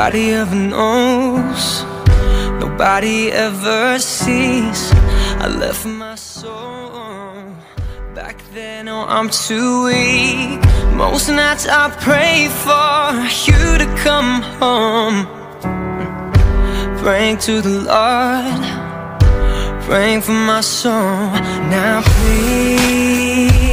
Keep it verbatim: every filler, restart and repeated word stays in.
nobody ever knows, nobody ever sees. I left my soul back then, oh I'm too weak. Most nights I pray for you to come home, praying to the Lord, praying for my soul. Now please